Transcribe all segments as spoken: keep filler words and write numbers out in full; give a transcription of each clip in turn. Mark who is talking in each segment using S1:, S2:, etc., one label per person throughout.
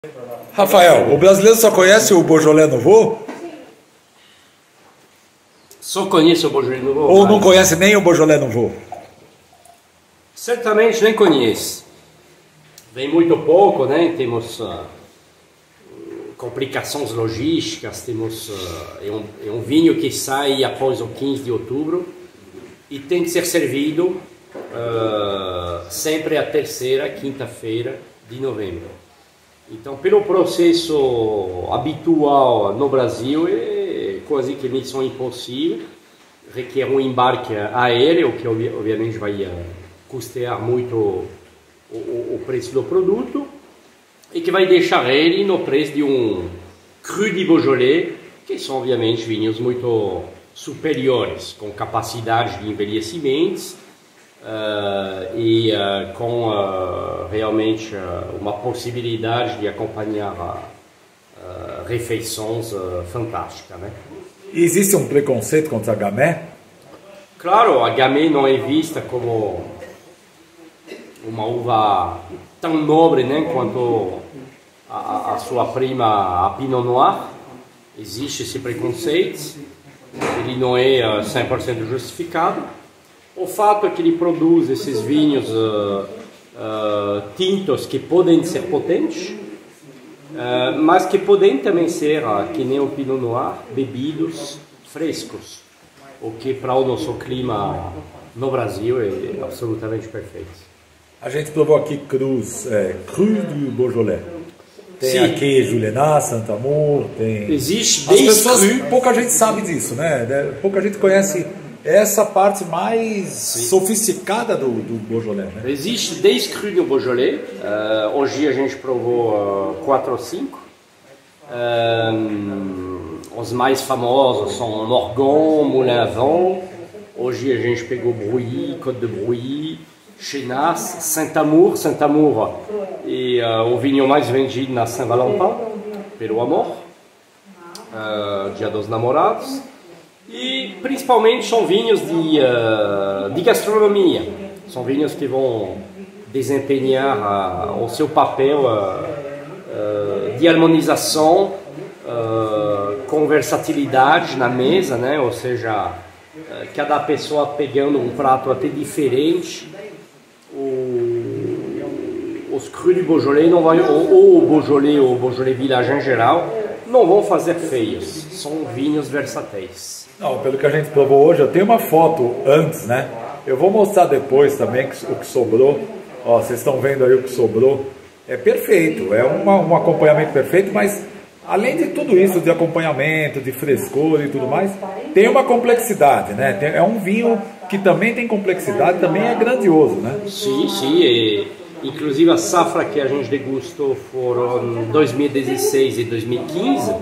S1: Rafael, o brasileiro só conhece o Beaujolais Nouveau?
S2: Só conheço o Beaujolais Nouveau.
S1: Ou não conhece nem o Beaujolais Nouveau?
S2: Certamente nem conhece. Vem muito pouco, né? Temos uh, complicações logísticas, temos uh, é, um, é um vinho que sai após o quinze de outubro e tem que ser servido uh, sempre a terceira, quinta-feira de novembro. Então, pelo processo habitual no Brasil, é quase que missão impossível, requer um embarque aéreo, que obviamente vai uh, custear muito o, o, o preço do produto, e que vai deixar ele no preço de um cru de Beaujolais, que são obviamente vinhos muito superiores, com capacidade de envelhecimentos, Uh, e uh, com uh, realmente uh, uma possibilidade de acompanhar uh, refeições uh, fantásticas, né?
S1: Existe um preconceito contra a Gamay?
S2: Claro, a Gamay não é vista como uma uva tão nobre, né, quanto a, a sua prima, a Pinot Noir. Existe esse preconceito, ele não é uh, cem por cento justificado. O fato é que ele produz esses vinhos uh, uh, tintos que podem ser potentes, uh, mas que podem também ser, uh, que nem o Pinot Noir, bebidos frescos, o que para o nosso clima no Brasil é absolutamente perfeito.
S1: A gente provou aqui crus, é, cru do Beaujolais. Tem
S2: Sim.
S1: aqui Julienat, Saint-Amour, tem...
S2: Existe
S1: As
S2: desde
S1: pessoas,
S2: cru.
S1: pouca gente sabe disso, né? Pouca gente conhece essa parte mais Sim. sofisticada do, do Beaujolais, né?
S2: Existe dez crus do Beaujolais. Uh, hoje a gente provou uh, quatro ou cinco. Uh, os mais famosos são Morgon, Moulin à Vent. Hoje a gente pegou Brouilly, Côte de Brouilly, Chenas, Saint-Amour. Saint-Amour é uh, o vinho mais vendido na Saint-Valentin, pelo amor, uh, Dia dos Namorados. E principalmente são vinhos de, uh, de gastronomia, são vinhos que vão desempenhar uh, o seu papel uh, uh, de harmonização uh, com versatilidade na mesa, né? Ou seja, uh, cada pessoa pegando um prato até diferente. O, os crus de Beaujolais, não vai, ou, ou o Beaujolais ou o Beaujolais Village em geral, não vão fazer feios, são vinhos versáteis.
S1: Não, pelo que a gente provou hoje, eu tenho uma foto antes, né? Eu vou mostrar depois também o que sobrou. Ó, vocês estão vendo aí o que sobrou. É perfeito, é uma, um acompanhamento perfeito, mas além de tudo isso, de acompanhamento, de frescor e tudo mais, tem uma complexidade, né? Tem, é um vinho que também tem complexidade, também é grandioso, né?
S2: Sim, sim. E, inclusive a safra que a gente degustou foram dois mil e dezesseis e dois mil e quinze.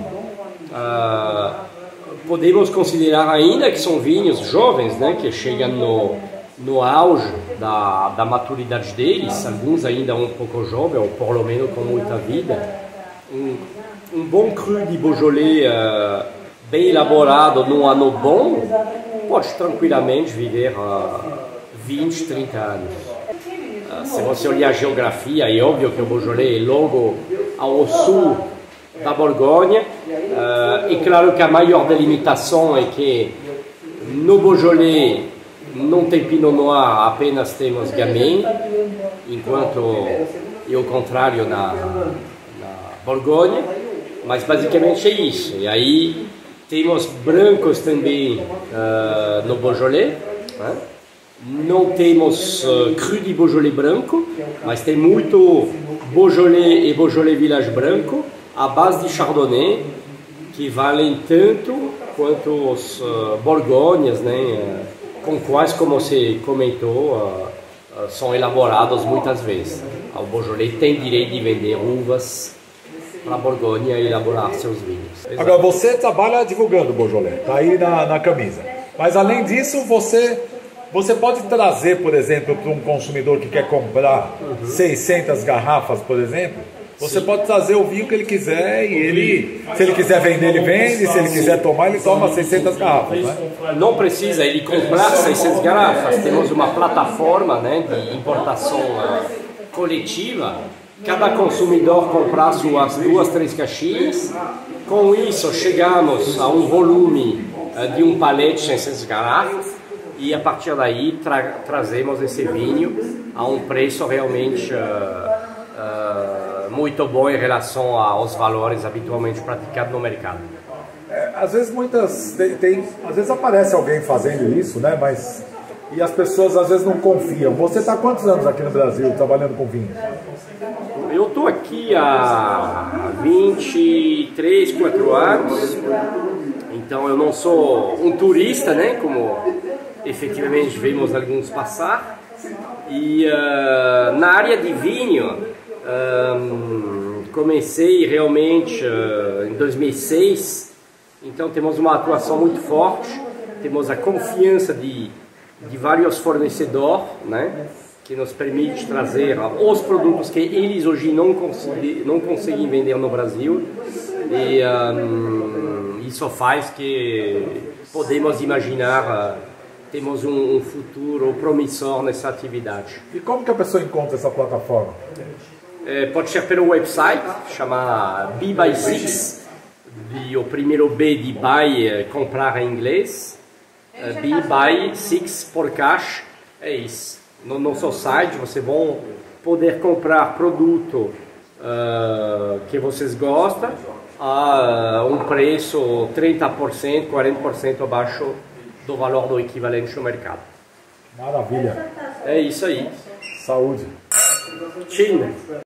S2: Uh, Podemos considerar ainda que são vinhos jovens, né, que chegam no, no auge da, da maturidade deles, alguns ainda um pouco jovens, ou pelo menos com muita vida. Um, um bom cru de Beaujolais uh, bem elaborado num ano bom pode tranquilamente viver uh, vinte, trinta anos. Uh, se você olhar a geografia, é óbvio que o Beaujolais é logo ao sul da Borgonha. Uh, é claro que a maior delimitação é que no Beaujolais não tem Pinot Noir, apenas temos Gamay, enquanto é o contrário na, na Borgonha, mas basicamente é isso. E aí temos brancos também uh, no Beaujolais, né? Não temos uh, cru de Beaujolais branco, mas tem muito Beaujolais e Beaujolais Village branco, à base de Chardonnay, que valem tanto quanto os uh, Borgonhas, né, uh, com quais, como você comentou, uh, uh, são elaborados muitas vezes. O Beaujolais tem direito de vender uvas para a Borgonha e elaborar seus vinhos. Exato.
S1: Agora, você trabalha divulgando o Beaujolais, tá aí na, na camisa. Mas além disso, você, você pode trazer, por exemplo, para um consumidor que quer comprar uhum. seiscentas garrafas, por exemplo, você Sim. pode trazer o vinho que ele quiser e ele, se ele quiser vender, ele vende, se ele quiser tomar, ele toma seiscentas garrafas, né?
S2: Não precisa ele comprar seiscentas garrafas, temos uma plataforma, né, de importação uh, coletiva cada consumidor comprar suas duas, três caixinhas. Com isso, chegamos a um volume uh, de um palete de seiscentas garrafas e a partir daí tra trazemos esse vinho a um preço realmente uh, uh, muito bom em relação aos valores habitualmente praticados no mercado.
S1: É, às vezes muitas tem, tem, às vezes aparece alguém fazendo isso, né? Mas e as pessoas às vezes não confiam. Você está há quantos anos aqui no Brasil trabalhando com vinho?
S2: Eu estou aqui há vinte e três, quatro anos, então eu não sou um turista, né? Como efetivamente vimos alguns passar. E uh, na área de vinho um, comecei realmente uh, em dois mil e seis. Então temos uma atuação muito forte, temos a confiança de, de vários fornecedores, né, que nos permite trazer os produtos que eles hoje não, consegui, não conseguem vender no Brasil. E um, isso faz que podemos imaginar, uh, temos um, um futuro promissor nessa atividade.
S1: E como que a pessoa encontra essa plataforma?
S2: É, pode ser pelo website, chama B by Six. E o primeiro B de buy é comprar em inglês, B by Six por cash, é isso. No nosso site vocês vão poder comprar produto uh, que vocês gostam a um preço trinta por cento, quarenta por cento abaixo do valor do equivalente no mercado.
S1: Maravilha.
S2: É isso aí.
S1: Saúde.
S2: China.